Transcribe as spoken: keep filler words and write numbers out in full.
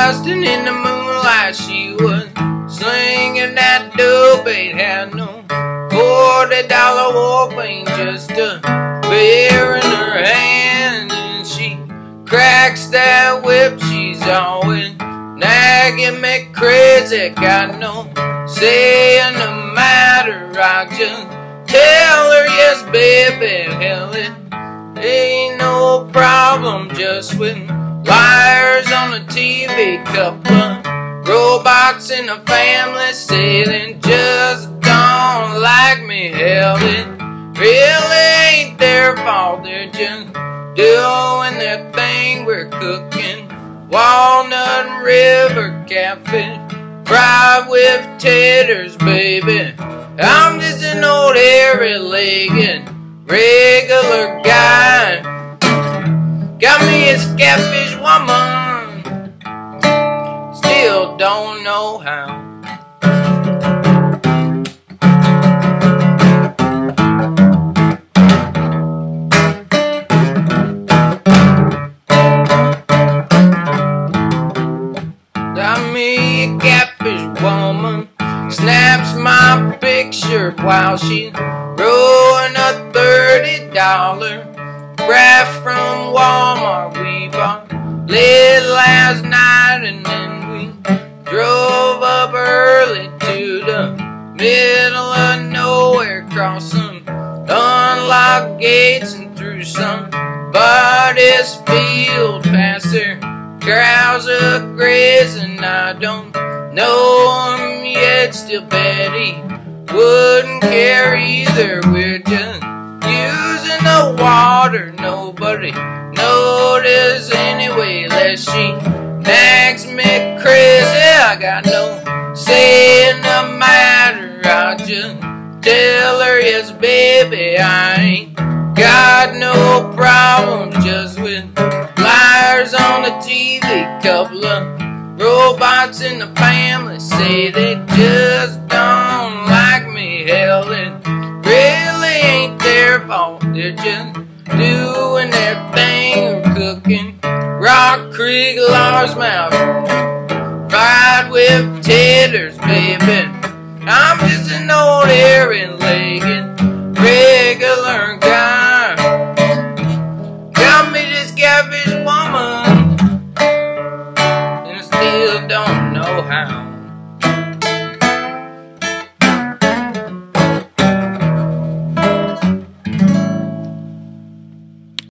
Basking in the moonlight, she was slinging that dope. Ain't had no forty dollar war paint, just a beer in her hand. And she cracks that whip, she's always nagging me crazy. Got no say in the matter, I just tell her yes, baby. Hell, it ain't no problem, just with liars on the T V. Couple of robots in the family say they just don't like me. Hell, it really ain't their fault, they're just doing their thing. We're cooking Walnut River catfish fried with taters, baby. I'm just an old hairy-legged regular guy. Got me a catfish woman, still don't know how. Got me a catfish woman, snaps my picture while she's rolling a thirty dollar graph from Walmart. We bought late last night and then we drove up early to the middle of nowhere, crossing unlocked gates and through somebody's field, past their crowds of grazing. I don't know him yet, still bet he wouldn't care either. We're just using the water, nobody notice anyway, unless she nags me crazy. I got no say in the matter, I just tell her yes, baby. I ain't got no problems, just with liars on the T V. Couple of robots in the family say they just don't like me. Hell, it really ain't their fault, they're just doing their thing. We're cooking Rock Creek largemouth fried with taters, baby. I'm just an old hairy-legged